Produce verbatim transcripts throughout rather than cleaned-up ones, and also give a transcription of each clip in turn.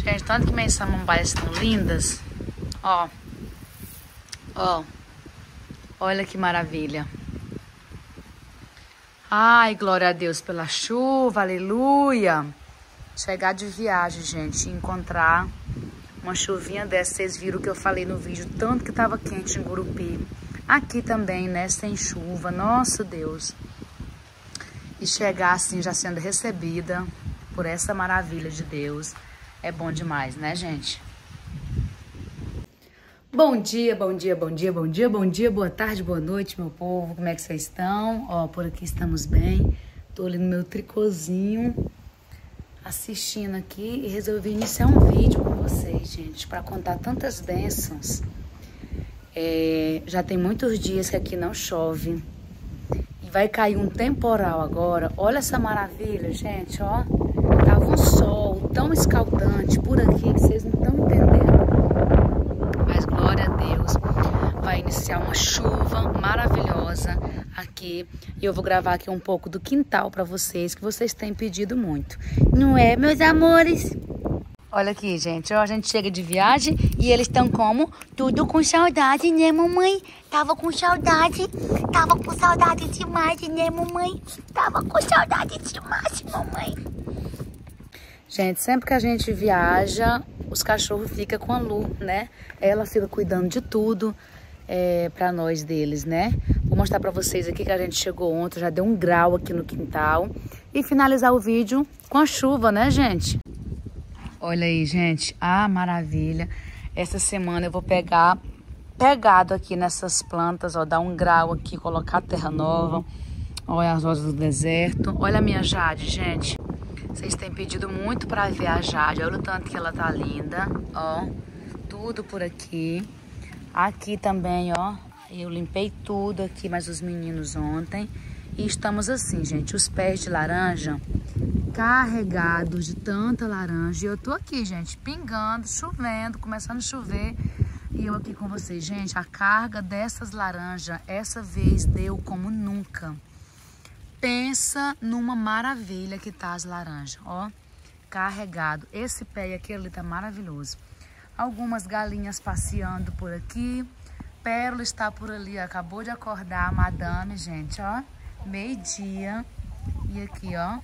Gente, tanto que minhas samambaias estão lindas. Ó. Ó. Olha que maravilha. Ai, glória a Deus pela chuva, aleluia. Chegar de viagem, gente, e encontrar uma chuvinha dessa. Vocês viram que eu falei no vídeo, tanto que tava quente em Gurupi. Aqui também, né, sem chuva, nosso Deus. E chegar assim, já sendo recebida por essa maravilha de Deus. É bom demais, né, gente? Bom dia, bom dia, bom dia, bom dia, bom dia, boa tarde, boa noite, meu povo. Como é que vocês estão? Ó, por aqui estamos bem. Tô ali no meu tricôzinho, assistindo aqui e resolvi iniciar um vídeo com vocês, gente, para contar tantas bênçãos. É, já tem muitos dias que aqui não chove. E vai cair um temporal agora. Olha essa maravilha, gente, ó. Tava um sol tão escaldante por aqui que vocês não estão entendendo. Mas glória a Deus, vai iniciar uma chuva maravilhosa aqui. E eu vou gravar aqui um pouco do quintal para vocês, que vocês têm pedido muito. Não é, meus amores? Olha aqui, gente, ó, a gente chega de viagem e eles estão como? Tudo com saudade, né, mamãe? Tava com saudade, tava com saudade demais, né, mamãe? Tava com saudade demais, mamãe. Gente, sempre que a gente viaja, os cachorros ficam com a Lu, né? Ela fica cuidando de tudo é, pra nós deles, né? Vou mostrar pra vocês aqui que a gente chegou ontem, já deu um grau aqui no quintal. E finalizar o vídeo com a chuva, né, gente? Olha aí, gente, ah, maravilha. Essa semana eu vou pegar, pegado aqui nessas plantas, ó, dar um grau aqui, colocar terra nova. Olha as rosas do deserto. Olha a minha Jade, gente. Vocês têm pedido muito pra ver a Jade. Olha o tanto que ela tá linda, ó. Tudo por aqui. Aqui também, ó. Eu limpei tudo aqui, mas os meninos ontem. E estamos assim, gente, os pés de laranja carregados de tanta laranja. E eu tô aqui, gente, pingando, chovendo, começando a chover. E eu aqui com vocês, gente, a carga dessas laranjas, essa vez deu como nunca. Pensa numa maravilha que tá as laranjas, ó, carregado. Esse pé aqui ali tá maravilhoso. Algumas galinhas passeando por aqui. Pérola está por ali, acabou de acordar a madame, gente, ó, meio-dia. E aqui, ó.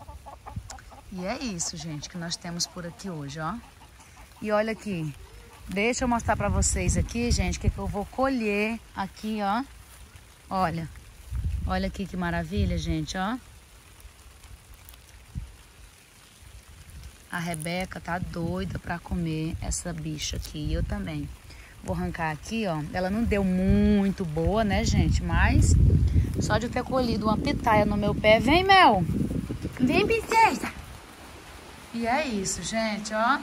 E é isso, gente, que nós temos por aqui hoje, ó. E olha aqui, deixa eu mostrar pra vocês aqui, gente, o que, que eu vou colher aqui, ó. Olha, olha aqui que maravilha, gente, ó. A Rebeca tá doida pra comer essa bicha aqui, e eu também. Vou arrancar aqui, ó. Ela não deu muito boa, né, gente, mas só de eu ter colhido uma pitaia no meu pé. Vem, Mel! Vem, princesa! E é isso, gente, ó.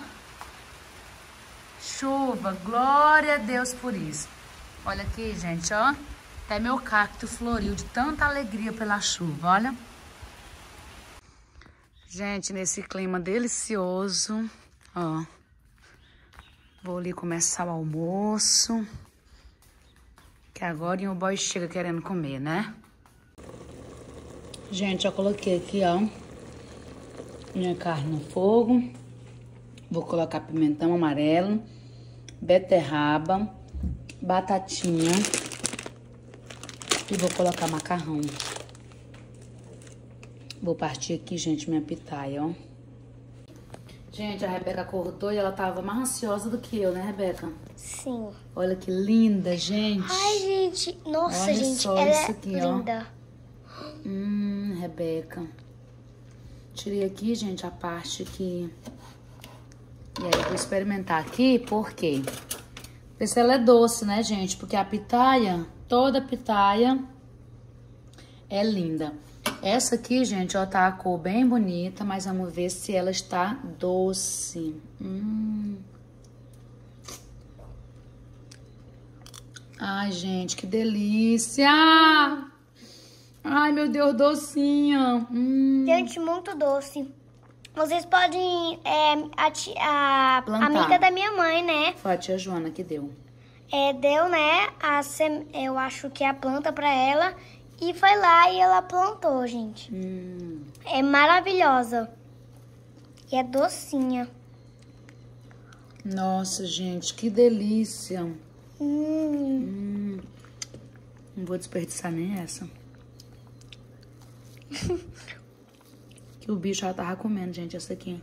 Chuva, glória a Deus por isso. Olha aqui, gente, ó. Até meu cacto floriu de tanta alegria pela chuva, olha. Gente, nesse clima delicioso, ó. Vou ali começar o almoço. Que agora o boy chega querendo comer, né? Gente, eu coloquei aqui, ó, minha carne no fogo. Vou colocar pimentão amarelo, beterraba, batatinha e vou colocar macarrão. Vou partir aqui, gente, minha pitaia, ó. Gente, a Rebeca cortou e ela tava mais ansiosa do que eu, né, Rebeca? Sim. Olha que linda, gente. Ai, gente. Nossa, olha gente, só ela isso é aqui, linda. Ó. Hum, Rebeca. Tirei aqui, gente, a parte que... E aí, vou experimentar aqui, por quê? Ver se ela é doce, né, gente? Porque a pitaia, toda pitaia é linda. Essa aqui, gente, ó, tá a cor bem bonita, mas vamos ver se ela está doce. Hum. Ai, gente, que delícia! Ai, meu Deus, docinha. Hum. Gente, muito doce. Vocês podem... É, a, tia, a amiga da minha mãe, né? Foi a tia Joana que deu. É, deu, né? A sem, eu acho que a planta pra ela. E foi lá e ela plantou, gente. Hum. É maravilhosa. E é docinha. Nossa, gente, que delícia. Hum. Hum. Não vou desperdiçar nem essa. Que o bicho já tava comendo, gente, essa aqui.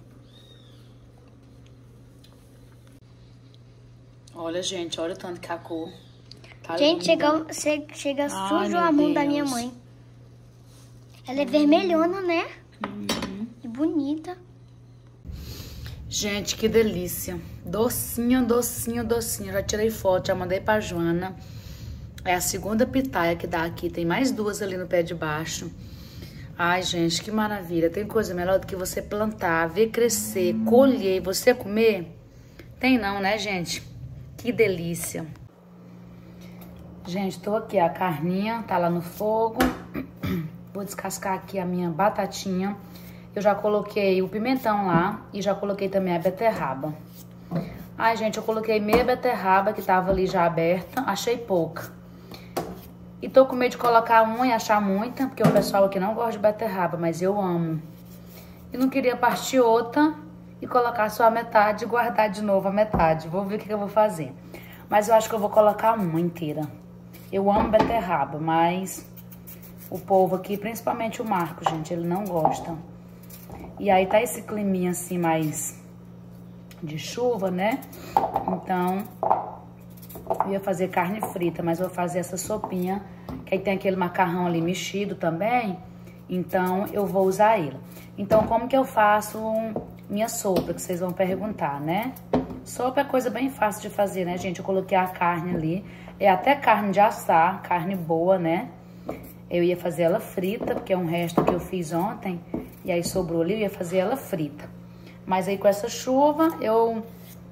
Olha, gente, olha o tanto que a cor tá Gente, chega, chega sujo a mão da minha mãe. Ela é hum. vermelhona, né? Uhum. E bonita. Gente, que delícia. Docinho, docinho, docinho. Já tirei foto, já mandei pra Joana. É a segunda pitaia que dá aqui. Tem mais duas ali no pé de baixo. Ai, gente, que maravilha. Tem coisa melhor do que você plantar, ver crescer, colher e você comer? Tem não, né, gente? Que delícia. Gente, tô aqui. A carninha tá lá no fogo. Vou descascar aqui a minha batatinha. Eu já coloquei o pimentão lá e já coloquei também a beterraba. Ai, gente, eu coloquei meia beterraba que tava ali já aberta. Achei pouca. E tô com medo de colocar uma e achar muita, porque o pessoal aqui não gosta de beterraba, mas eu amo. E não queria partir outra e colocar só a metade e guardar de novo a metade. Vou ver o que eu vou fazer. Mas eu acho que eu vou colocar uma inteira. Eu amo beterraba, mas o povo aqui, principalmente o Marco, gente, ele não gosta. E aí tá esse climinha assim mais de chuva, né? Então, eu ia fazer carne frita, mas vou fazer essa sopinha, que aí tem aquele macarrão ali mexido também. Então, eu vou usar ele. Então, como que eu faço minha sopa, que vocês vão perguntar, né? Sopa é coisa bem fácil de fazer, né, gente? Eu coloquei a carne ali. É até carne de assar, carne boa, né? Eu ia fazer ela frita, porque é um resto que eu fiz ontem. E aí sobrou ali, eu ia fazer ela frita. Mas aí com essa chuva, eu...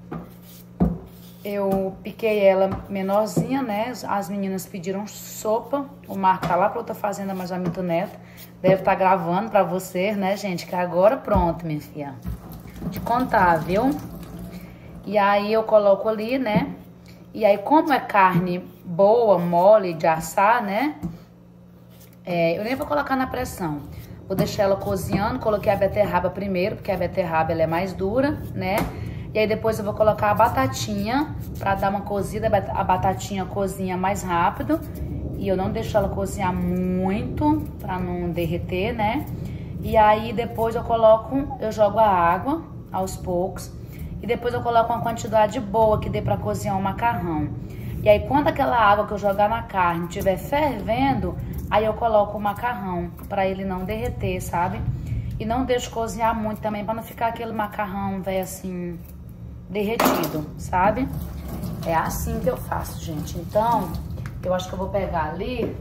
Eu piquei ela menorzinha, né? As meninas pediram sopa. O Marco tá lá pra outra fazenda, mas a Mito Neto deve estar tá gravando pra vocês, né, gente? Que agora pronto, minha filha. Te contar, viu? E aí eu coloco ali, né? E aí como é carne boa, mole, de assar, né? É, eu nem vou colocar na pressão. Vou deixar ela cozinhando. Coloquei a beterraba primeiro, porque a beterraba ela é mais dura, né? E aí depois eu vou colocar a batatinha pra dar uma cozida. A batatinha cozinha mais rápido. E eu não deixo ela cozinhar muito pra não derreter, né? E aí depois eu coloco, eu jogo a água aos poucos. E depois eu coloco uma quantidade boa que dê pra cozinhar o macarrão. E aí quando aquela água que eu jogar na carne estiver fervendo, aí eu coloco o macarrão pra ele não derreter, sabe? E não deixo cozinhar muito também pra não ficar aquele macarrão, velho, assim, derretido, sabe? É assim que eu faço, gente. Então, eu acho que eu vou pegar ali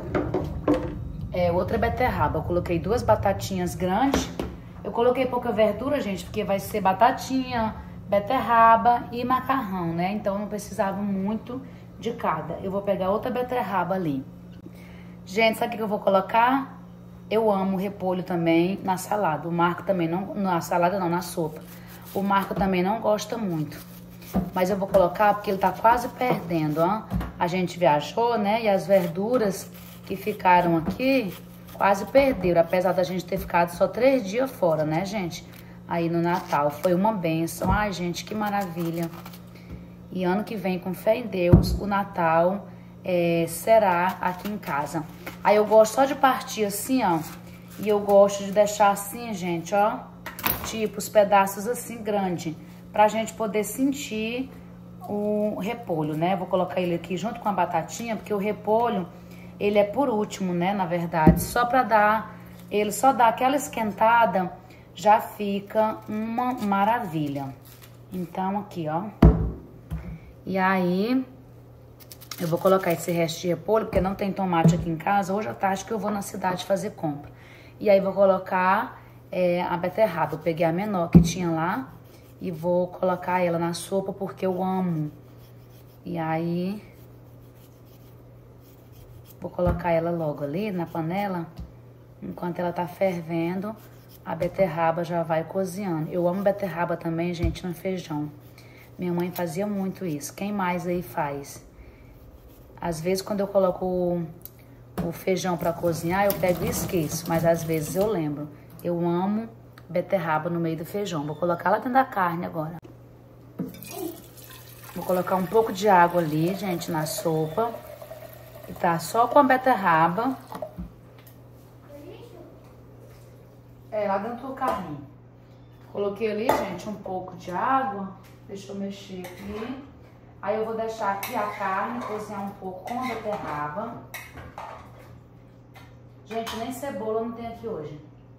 é, outra beterraba. Eu coloquei duas batatinhas grandes. Eu coloquei pouca verdura, gente, porque vai ser batatinha, beterraba e macarrão, né? Então, não precisava muito de cada. Eu vou pegar outra beterraba ali. Gente, sabe o que eu vou colocar? Eu amo repolho também na salada. O Marco também não... Na salada não, na sopa. O Marco também não gosta muito. Mas eu vou colocar porque ele tá quase perdendo, ó. A gente viajou, né? E as verduras que ficaram aqui quase perderam. Apesar da gente ter ficado só três dias fora, né, gente? Aí no Natal. Foi uma bênção. Ai, gente, que maravilha. E ano que vem, com fé em Deus, o Natal... É, será aqui em casa. Aí eu gosto só de partir assim, ó. E eu gosto de deixar assim, gente, ó. Tipo, os pedaços assim, grande. Pra gente poder sentir o repolho, né? Vou colocar ele aqui junto com a batatinha, porque o repolho, ele é por último, né? Na verdade, só pra dar... Ele só dá aquela esquentada, já fica uma maravilha. Então, aqui, ó. E aí... Eu vou colocar esse resto de repolho, porque não tem tomate aqui em casa. Hoje à tarde que eu vou na cidade fazer compra. E aí vou colocar é, a beterraba. Eu peguei a menor que tinha lá e vou colocar ela na sopa porque eu amo. E aí vou colocar ela logo ali na panela. Enquanto ela tá fervendo, a beterraba já vai cozinhando. Eu amo beterraba também, gente, no feijão. Minha mãe fazia muito isso. Quem mais aí faz? Às vezes, quando eu coloco o, o feijão pra cozinhar, eu pego e esqueço. Mas às vezes eu lembro. Eu amo beterraba no meio do feijão. Vou colocar lá dentro da carne agora. Vou colocar um pouco de água ali, gente, na sopa. E tá só com a beterraba. É, lá dentro do carrinho. Coloquei ali, gente, um pouco de água. Deixa eu mexer aqui. Aí eu vou deixar aqui a carne cozinhar um pouco com a beterraba. Gente, nem cebola não tem aqui hoje.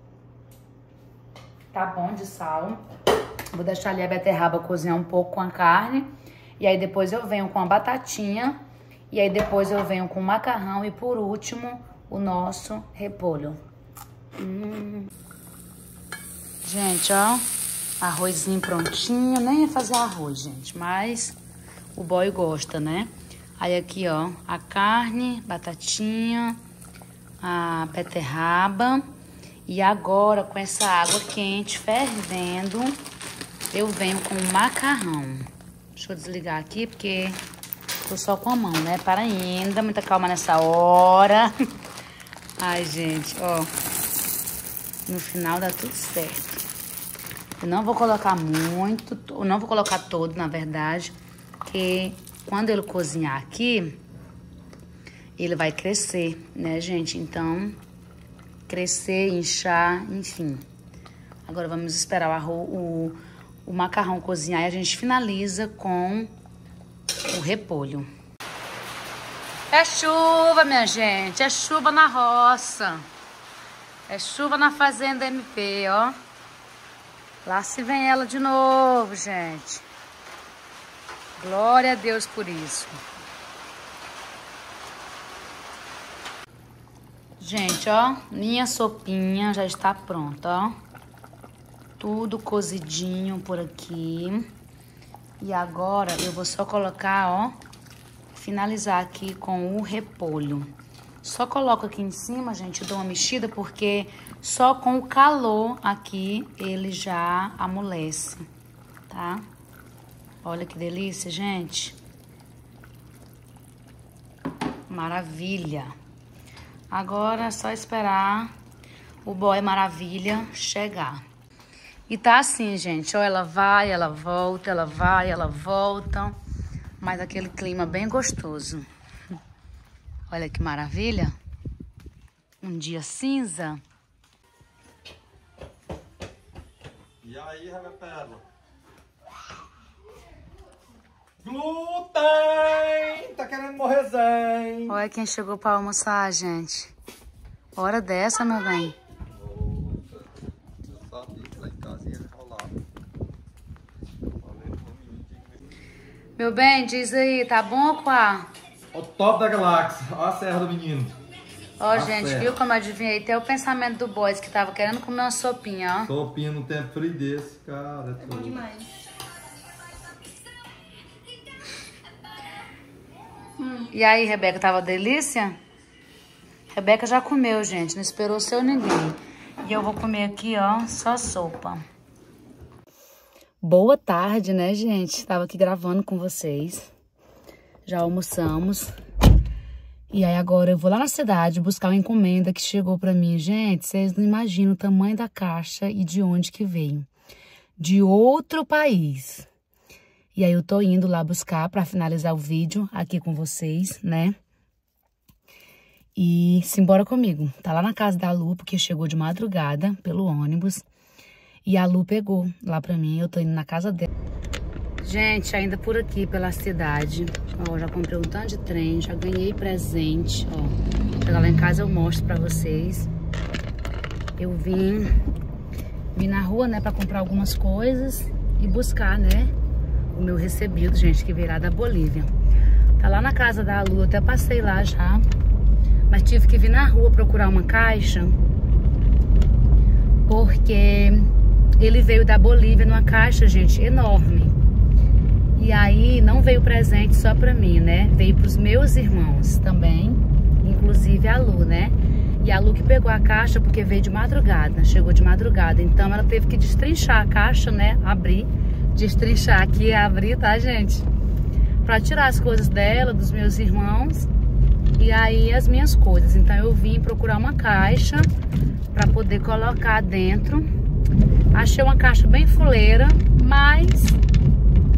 Tá bom de sal. Vou deixar ali a beterraba cozinhar um pouco com a carne. E aí depois eu venho com a batatinha. E aí depois eu venho com o macarrão. E por último, o nosso repolho. Hum. Gente, ó. Arrozinho prontinho. Nem ia fazer arroz, gente. Mas o boy gosta, né? Aí aqui, ó. A carne, batatinha, a beterraba. E agora, com essa água quente fervendo, eu venho com o macarrão. Deixa eu desligar aqui, porque tô só com a mão, né? Para ainda, muita calma nessa hora. Ai, gente, ó. No final dá tudo certo. Eu não vou colocar muito, eu não vou colocar todo, na verdade, porque quando ele cozinhar aqui, ele vai crescer, né, gente? Então, crescer, inchar, enfim. Agora vamos esperar o, arroz, o, o macarrão cozinhar e a gente finaliza com o repolho. É chuva, minha gente, é chuva na roça. É chuva na fazenda M P, ó. Lá se vem ela de novo, gente. Glória a Deus por isso. Gente, ó, minha sopinha já está pronta, ó. Tudo cozidinho por aqui. E agora eu vou só colocar, ó, finalizar aqui com o repolho. Só coloco aqui em cima, gente, dou uma mexida, porque só com o calor aqui ele já amolece, tá? Olha que delícia, gente. Maravilha. Agora é só esperar o boy maravilha chegar. E tá assim, gente, ó, ela vai, ela volta, ela vai, ela volta. Mas aquele clima bem gostoso. Olha que maravilha. Um dia cinza. E aí, Rebeca? Glúten! Tá querendo morrer, Zen? Olha quem chegou pra almoçar, gente. Hora dessa, meu bem. Eu sabia que lá em casa ia rolar. Meu bem, diz aí, tá bom, Quá? O top da galáxia. Olha a serra do menino. Ó, a gente, serra. Viu como eu adivinhei? Até o pensamento do boys que tava querendo comer uma sopinha, ó. Sopinha no tempo frio desse, cara. É bom demais. Hum. E aí, Rebeca, tava delícia? Rebeca já comeu, gente, não esperou seu ninguém. E eu vou comer aqui, ó, só sopa. Boa tarde, né, gente? Tava aqui gravando com vocês. Já almoçamos. E aí agora eu vou lá na cidade buscar uma encomenda que chegou pra mim. Gente, vocês não imaginam o tamanho da caixa e de onde que veio. De outro país. E aí eu tô indo lá buscar pra finalizar o vídeo aqui com vocês, né? E simbora comigo. Tá lá na casa da Lu, porque chegou de madrugada pelo ônibus. E a Lu pegou lá pra mim, eu tô indo na casa dela. Gente, ainda por aqui, pela cidade. Ó, já comprei um tanto de trem, já ganhei presente, ó. Chegar lá em casa eu mostro pra vocês. Eu vim, vim na rua, né, pra comprar algumas coisas e buscar, né, o meu recebido, gente, que virá da Bolívia. Tá lá na casa da Lu, eu até passei lá já. Mas tive que vir na rua procurar uma caixa, porque ele veio da Bolívia numa caixa, gente, enorme. E aí não veio presente só pra mim, né? Veio pros meus irmãos também, inclusive a Lu, né? E a Lu que pegou a caixa porque veio de madrugada, chegou de madrugada. Então ela teve que destrinchar a caixa, né? Abrir, destrinchar aqui e abrir, tá, gente? Pra tirar as coisas dela, dos meus irmãos. E aí as minhas coisas. Então eu vim procurar uma caixa pra poder colocar dentro. Achei uma caixa bem fuleira, mas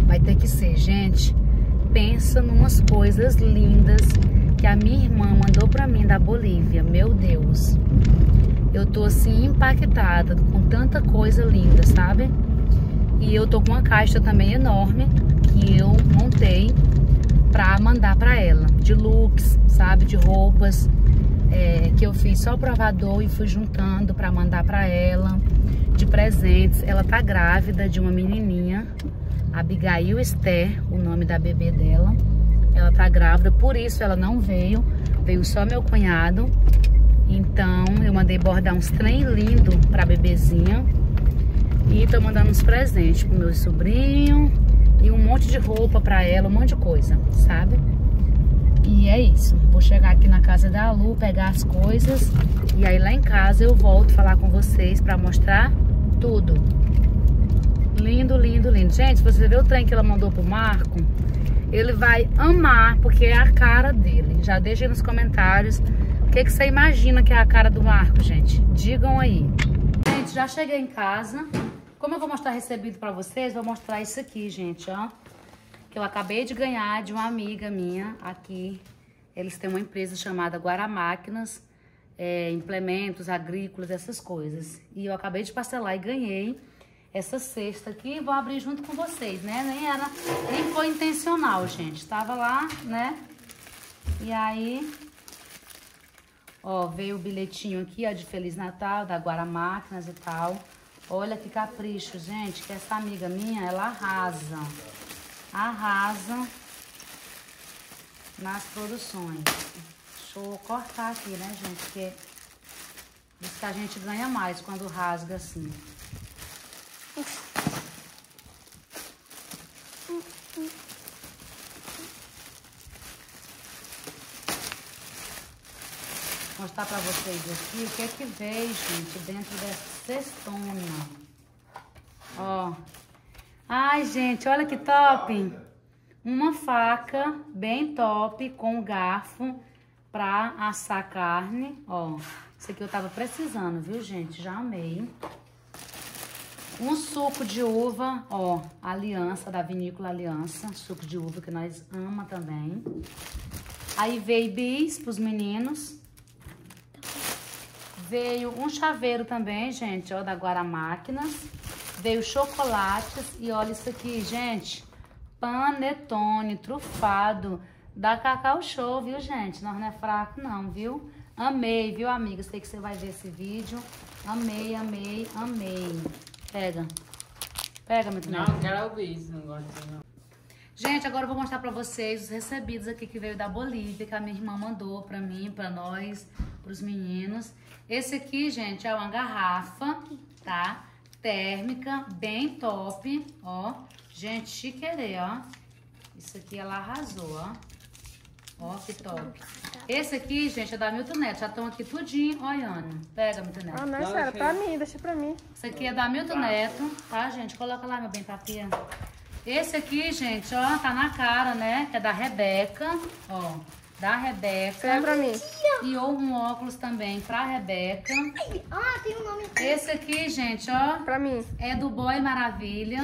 Vai ter que ser, gente. Pensa numas coisas lindas que a minha irmã mandou pra mim da Bolívia. Meu Deus. Eu tô assim impactada com tanta coisa linda, sabe? E eu tô com uma caixa também enorme que eu montei pra mandar pra ela. De looks, sabe? De roupas é, que eu fiz só o provador e fui juntando pra mandar pra ela. De presentes. Ela tá grávida de uma menininha. Abigail Esther, o nome da bebê dela. Ela tá grávida, por isso ela não veio. Veio só meu cunhado. Então eu mandei bordar uns trem lindo pra bebezinha. E tô mandando uns presentes pro meu sobrinho. E um monte de roupa pra ela, um monte de coisa, sabe? E é isso. Vou chegar aqui na casa da Lu, pegar as coisas. E aí lá em casa eu volto falar com vocês pra mostrar tudo. Lindo, lindo, lindo. Gente, se você vê o trem que ela mandou pro Marco, ele vai amar, porque é a cara dele. Já deixa aí nos comentários o que, que você imagina que é a cara do Marco, gente. Digam aí. Gente, já cheguei em casa. Como eu vou mostrar recebido pra vocês, vou mostrar isso aqui, gente, ó. Que eu acabei de ganhar de uma amiga minha aqui. Eles têm uma empresa chamada Guaramáquinas, é, implementos agrícolas, essas coisas. E eu acabei de parcelar e ganhei essa cesta aqui. Vou abrir junto com vocês, né? Nem era, nem foi intencional, gente. Tava lá, né? E aí, ó, veio o bilhetinho aqui, ó, de Feliz Natal, da Guaramáquinas e tal. Olha que capricho, gente, que essa amiga minha, ela arrasa. Arrasa nas produções. Deixa eu cortar aqui, né, gente? Porque diz que a gente ganha mais quando rasga assim. Vou mostrar pra vocês aqui o que é que veio, gente, dentro dessa cestona. Ó. Ai, gente, olha que top. Uma faca bem top com garfo pra assar carne. Ó, isso aqui eu tava precisando, viu, gente? Já amei. Um suco de uva, ó, Aliança, da Vinícola Aliança. Suco de uva que nós amamos também. Aí veio bis pros meninos. Veio um chaveiro também, gente, ó, da Guaramáquinas. Veio chocolates e olha isso aqui, gente. Panetone trufado da Cacau Show, viu, gente? Nós não é fraco não, viu? Amei, viu, amiga? Sei que você vai ver esse vídeo. Amei, amei, amei. Pega. Pega, meu Não, não quero ouvir isso, não gosto de não. Gente, agora eu vou mostrar pra vocês os recebidos aqui que veio da Bolívia, que a minha irmã mandou pra mim, pra nós, pros meninos. Esse aqui, gente, é uma garrafa, tá? Térmica, bem top, ó. Gente, chiquerê, ó. Isso aqui ela arrasou, ó. Ó, que top. Esse aqui, gente, é da Milton Neto. Já estão aqui tudinho olhando. Pega, Milton Neto. Ah, não é sério, pra mim, deixa pra mim. Esse aqui é da Milton Neto, tá, gente? Coloca lá, meu bem, papinha. Esse aqui, gente, ó, tá na cara, né? É da Rebeca, ó. Da Rebeca. É pra mim. E um óculos também pra Rebeca. Ah, tem um nome. Esse aqui, gente, ó. Pra mim. É do Boy Maravilha.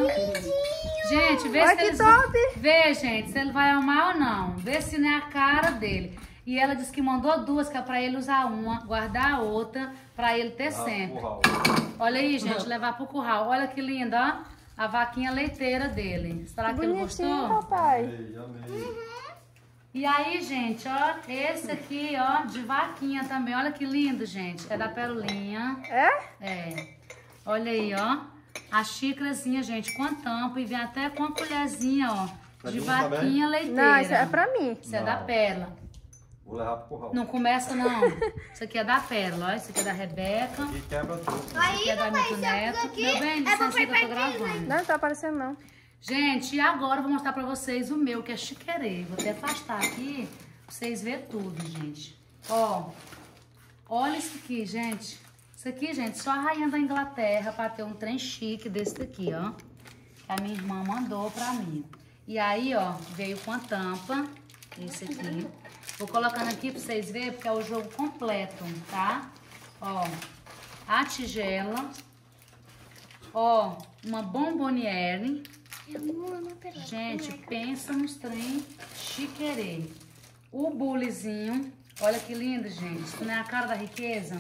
Gente, vê Olha se que eles... top. Vê, gente, se ele vai amar ou não. Vê se não é a cara dele. E ela disse que mandou duas, que é pra ele usar uma, guardar a outra, pra ele ter sempre. Olha aí, gente, levar pro curral. Olha que linda, ó. A vaquinha leiteira dele. Será que ele Bonitinho, gostou? papai. Amei, amei. E aí, gente, ó, esse aqui, ó, de vaquinha também. Olha que lindo, gente. É da Perolinha. É? É. Olha aí, ó. A xícarazinha, gente, com a tampa. E vem até com a colherzinha, ó. De Pra mim vaquinha leiteira. Não, isso é pra mim. Isso é da Pérola. Vou levar pro curral. Não começa, não. Isso aqui é da Pérola, ó. Isso aqui é da Rebeca. E quebra tudo. Isso aqui é da Milton Neto. Meu bem, licença que eu tô gravando. Não, não tá aparecendo, não. Gente, e agora eu vou mostrar pra vocês o meu, que é chiquerê. Vou até afastar aqui pra vocês verem tudo, gente. Ó, olha isso aqui, gente. Isso aqui, gente, só a rainha da Inglaterra pra ter um trem chique desse daqui, ó. Que a minha irmã mandou pra mim. E aí, ó, veio com a tampa, esse aqui. Vou colocando aqui pra vocês verem, porque é o jogo completo, tá? Ó, a tigela. Ó, uma bomboniere. Gente, pensa nos trem chiquerê. O bulizinho, olha que lindo, gente. Isso não é a cara da riqueza?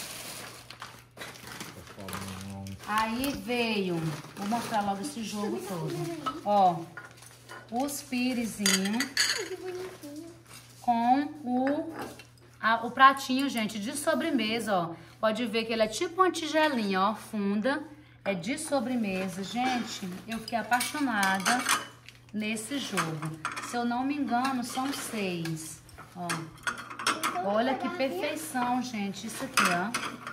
Aí veio, vou mostrar logo esse jogo todo. Ó, os pirizinhos com o, a, o pratinho, gente, de sobremesa, ó. Pode ver que ele é tipo uma tigelinha, ó, funda. É de sobremesa. Gente, eu fiquei apaixonada nesse jogo. Se eu não me engano, são seis. Ó. Olha que perfeição, gente. Isso aqui, ó.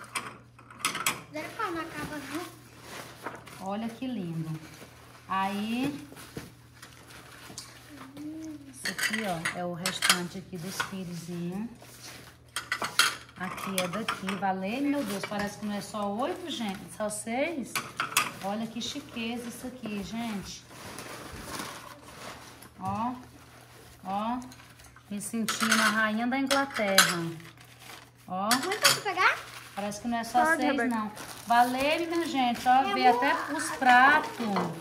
Olha que lindo. Aí, isso aqui, ó, é o restante aqui dos pirizinhos. Aqui é daqui, valeu, meu Deus, parece que não é só oito, gente, só seis. Olha que chiqueza isso aqui, gente. Ó, ó, me sentindo a rainha da Inglaterra. Ó. Pode pegar? Parece que não é só Pode, seis, Rebeca. não. Valeu, minha gente, ó, veio até os pratos.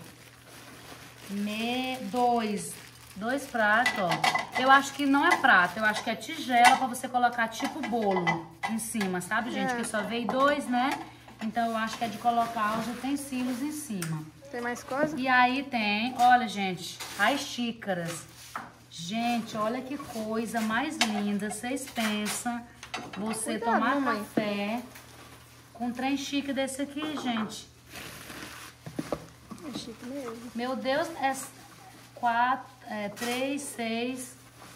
Me... Dois. Dois pratos, ó. Eu acho que não é prato, eu acho que é tigela pra você colocar tipo bolo em cima, sabe, gente? É. Que só veio dois, né? Então eu acho que é de colocar os utensílios em cima. Tem mais coisa? E aí tem, olha, gente, as xícaras. Gente, olha que coisa mais linda. Vocês pensam você Cuidado, tomar mamãe. café com um trem chique desse aqui, gente. É chique mesmo. Meu Deus, é quatro, é três, seis,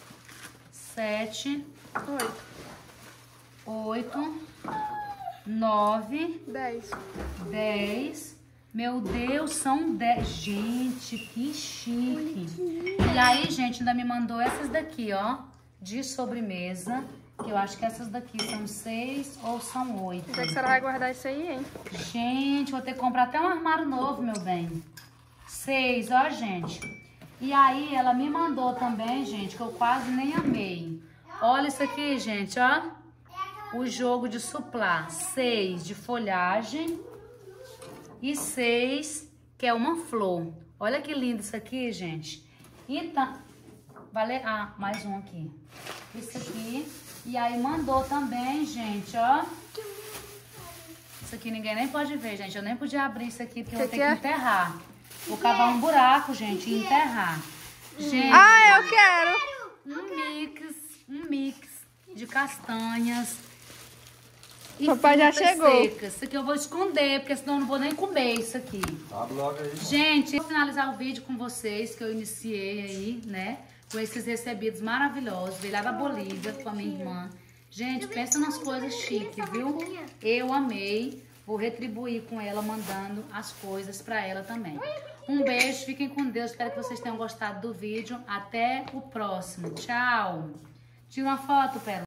sete, Oito. oito, nove, Dez. dez. Meu Deus, são dez. Gente, que chique. E aí, gente, ainda me mandou essas daqui, ó, de sobremesa. Que eu acho que essas daqui são seis ou são oito. Onde é que a senhora vai guardar isso aí, hein? Gente, vou ter que comprar até um armário novo, meu bem. Seis, ó, gente. E aí, ela me mandou também, gente, que eu quase nem amei. Olha isso aqui, gente, ó. O jogo de suplar. Seis de folhagem e seis, que é uma flor. Olha que lindo isso aqui, gente. E tá... Vale... Ah, mais um aqui. Isso aqui. E aí mandou também, gente, ó. Isso aqui ninguém nem pode ver, gente. Eu nem podia abrir isso aqui, porque eu vou ter que enterrar. Vou cavar um buraco, gente, e enterrar. Gente, Ah, eu quero! um mix, um mix de castanhas e Papai já frutas chegou. secas. Isso aqui eu vou esconder, porque senão eu não vou nem comer isso aqui. Abre logo aí. Gente, vou finalizar o vídeo com vocês, que eu iniciei aí, né? Com esses recebidos maravilhosos. Veio lá da Bolívia com a minha irmã. Gente, pensa nas coisas chiques, viu? Eu amei. Vou retribuir com ela, mandando as coisas pra ela também. Um beijo, fiquem com Deus. Espero que vocês tenham gostado do vídeo. Até o próximo. Tchau. Tira uma foto, Pérola.